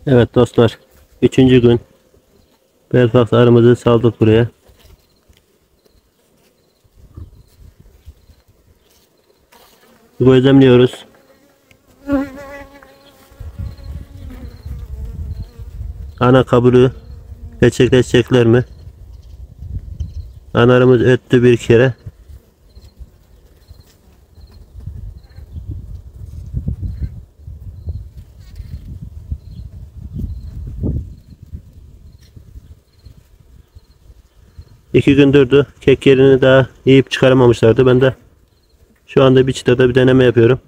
Evet dostlar, üçüncü gün Belfast arımızı saldık buraya. Gözlemliyoruz. Ana kabulü peçekleşecekler mi? Ana arımız öttü bir kere. İki gün durdu. Kek yerini daha yiyip çıkaramamışlardı. Ben de şu anda bir çıtada bir deneme yapıyorum.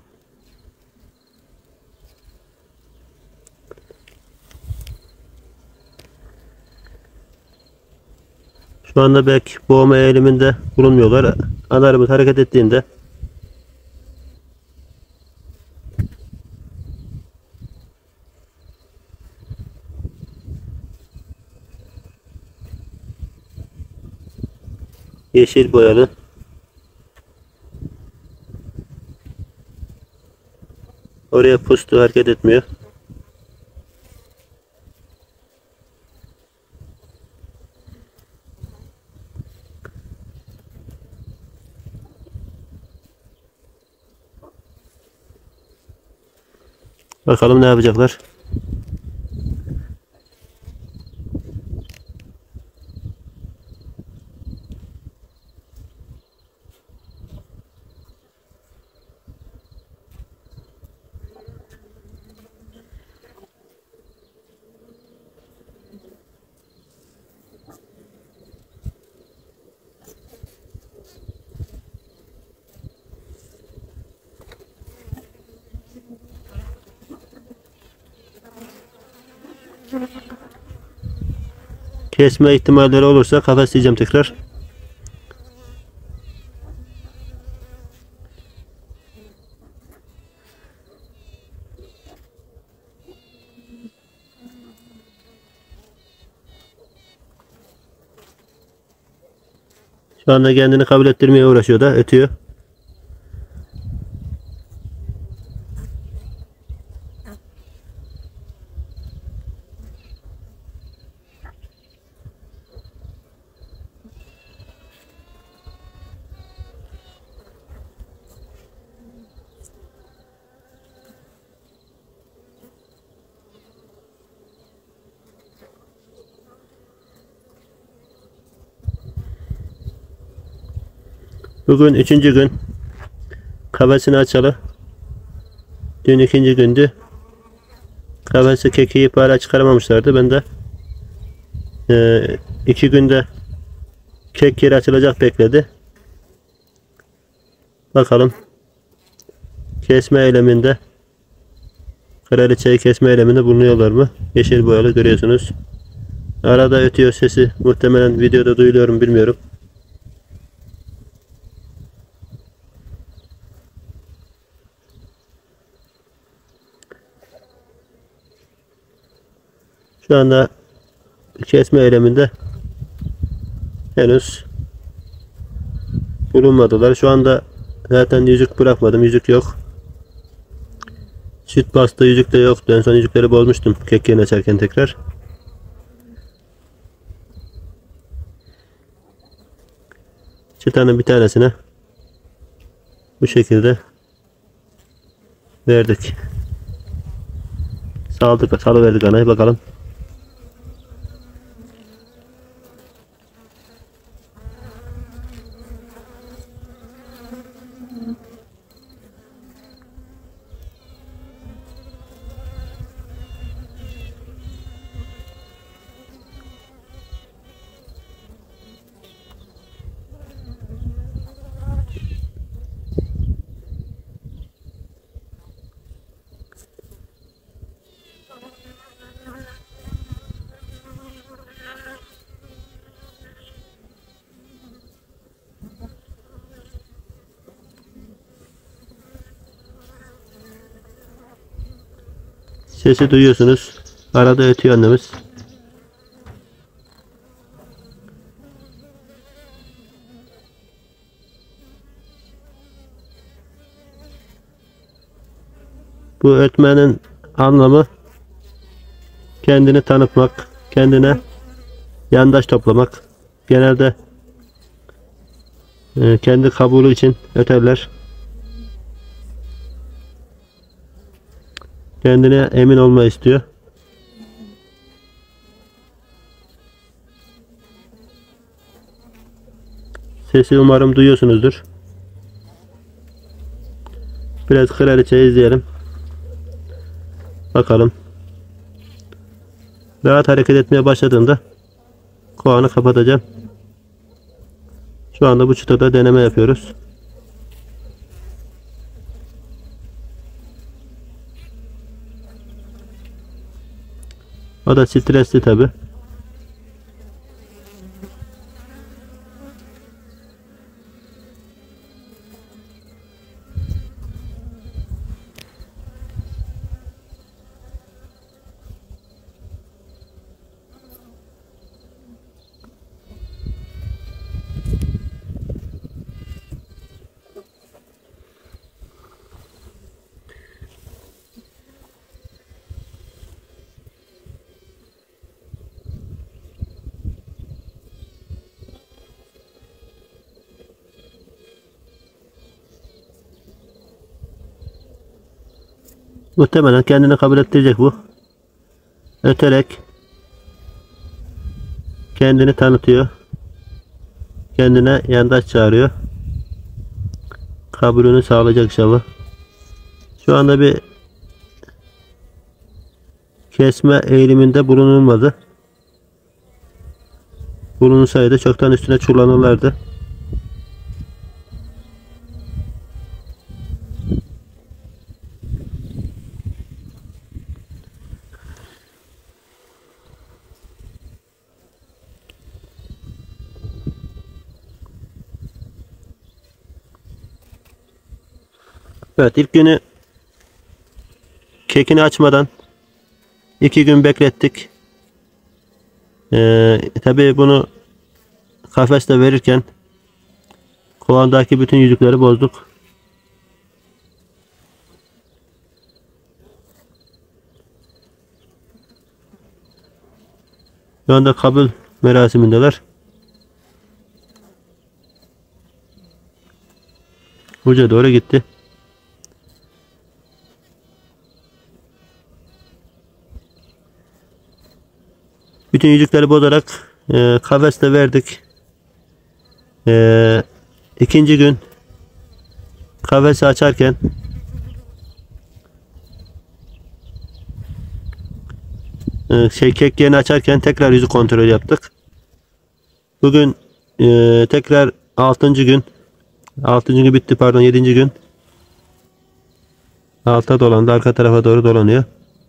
Şu anda belki boğma eğiliminde bulunmuyorlar. Ana arımız hareket ettiğinde yeşil boyalı oraya pustu, hareket etmiyor. Bakalım ne yapacaklar. Kesme ihtimalleri olursa kafesleyeceğim tekrar. Şu anda kendini kabul ettirmeye uğraşıyor da ötüyor. Bugün üçüncü gün. Kafesini açalı. Dün ikinci gündü. Kafesi kekiği hala çıkaramamışlardı. Ben de 2 günde kek yeri açılacak bekledi. Bakalım. Kesme eyleminde, kraliçeyi kesme eyleminde bulunuyorlar mı? Yeşil boyalı görüyorsunuz. Arada ötüyor sesi. Muhtemelen videoda duyuluyorum, bilmiyorum. Şu anda kesme eyleminde henüz bulunmadılar. Şu anda zaten yüzük bırakmadım. Yüzük yok. Süt bastı, yüzük de yoktu. En son yüzükleri bozmuştum kek yerini açarken tekrar. Çıtanın bir tanesine bu şekilde verdik. Salıverdik anayı, bakalım. Sesi duyuyorsunuz. Arada ötüyor annemiz. Bu ötmenin anlamı kendini tanıtmak, kendine yandaş toplamak. Genelde kendi kabulü için öterler. Kendine emin olmayı istiyor. Sesi umarım duyuyorsunuzdur. Biraz kraliçeyi izleyelim. Bakalım. Rahat hareket etmeye başladığında kovanı kapatacağım. Şu anda bu çıtada deneme yapıyoruz. O da stresli tabi. Muhtemelen kendini kabul ettirecek bu. Öterek kendini tanıtıyor. Kendine yandaş çağırıyor. Kabulünü sağlayacak inşallah. Şu anda bir kesme eğiliminde bulunulmadı. Bulunsaydı çoktan üstüne çullanırlardı. Evet, ilk günü kekini açmadan 2 gün beklettik. Tabii bunu kafeste verirken kovandaki bütün yüzükleri bozduk. Şu anda kabul merasimindeler. Uca doğru gitti. Bütün yüzükleri bozarak kafeste verdik. İkinci gün kafesi açarken kek yerini açarken tekrar yüzük kontrolü yaptık. Bugün tekrar 6. gün. 6. gün bitti, pardon, 7. gün. Alta dolandı, arka tarafa doğru dolanıyor.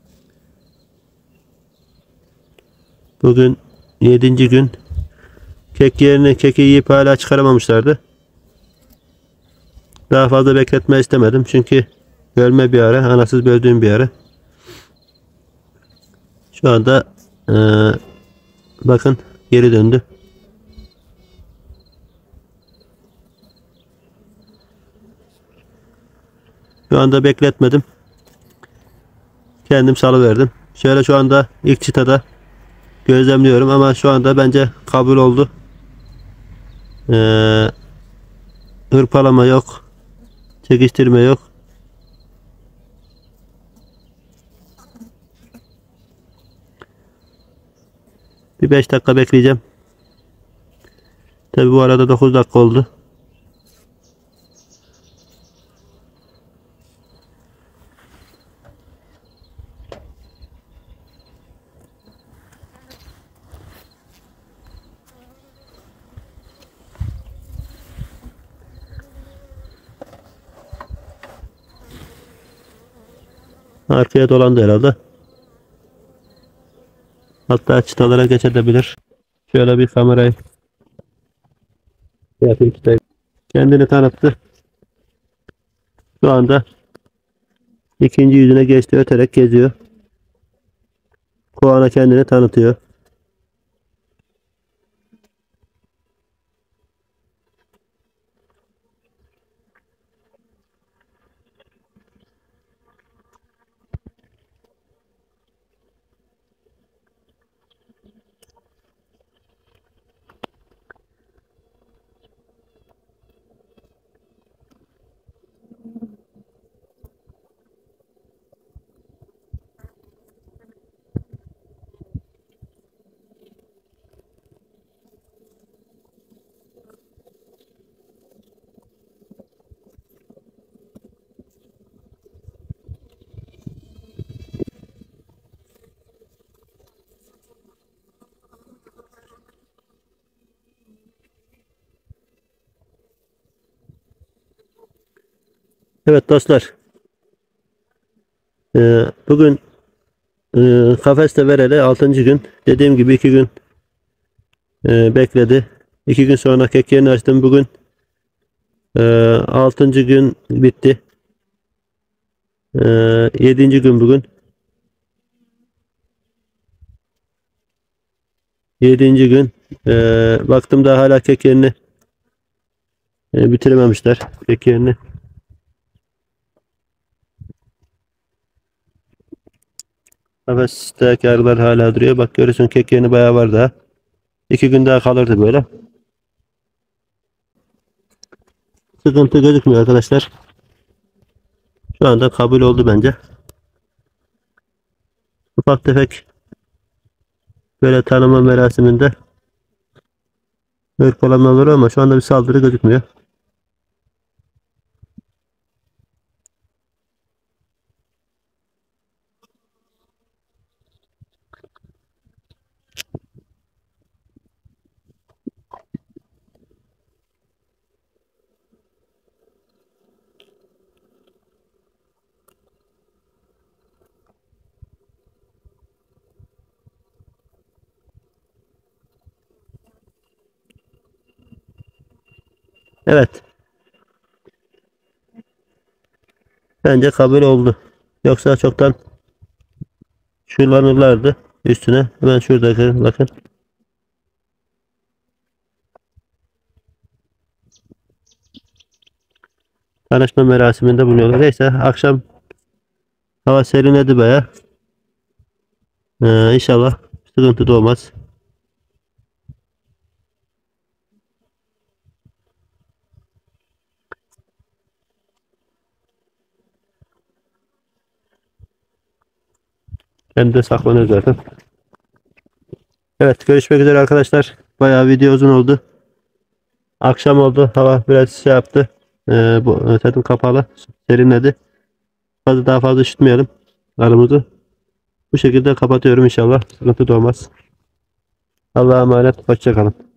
Bugün 7. gün. Keki yiyip hala çıkaramamışlardı. Daha fazla bekletme istemedim. Çünkü bölme bir ara, anasız böldüğüm bir ara. Şu anda bakın geri döndü. Şu anda bekletmedim. Kendim salıverdim. Şöyle şu anda ilk çıtada gözlemliyorum ama şu anda bence kabul oldu. Hırpalama yok. Çekiştirme yok. Bir 5 dakika bekleyeceğim. Tabi bu arada 9 dakika oldu. Arkaya dolandı herhalde. Hatta çıtalara geçebilir. Şöyle bir kamerayı yapayım, tutayım. Kendini tanıttı. Şu anda ikinci yüzüne geçti. Öterek geziyor. Kovana kendini tanıtıyor. Evet dostlar. Bugün kafeste vereli 6. gün. Dediğim gibi 2 gün bekledi. 2 gün sonra kek yerini açtım. Bugün 6. gün bitti. 7. gün bugün. 7. gün. Baktım da hala kek yerini bitirememişler. Kek yerini. Kafesteki arılar hala duruyor. Bak görüyorsun kek yerini bayağı var daha. 2 gün daha kalırdı böyle. Sıkıntı gözükmüyor arkadaşlar. Şu anda kabul oldu bence. Ufak tefek böyle tanıma merasiminde hırpalama olur ama şu anda bir saldırı gözükmüyor. Evet. Bence kabul oldu. Yoksa çoktan şuralanırlardı üstüne. Hemen şuradaki bakın. Tanışma merasiminde bulunuyorlar. Neyse akşam hava serinledi baya. İnşallah sıkıntı da olmaz. Kendi de saklanıyor zaten. Evet görüşmek üzere arkadaşlar. Bayağı video uzun oldu. Akşam oldu. Hava biraz şey yaptı. Bu zaten kapalı. Serinledi. Daha fazla üşütmeyelim aramızı. Bu şekilde kapatıyorum inşallah. Sıkıntı da olmaz. Allah'a emanet. Hoşça kalın.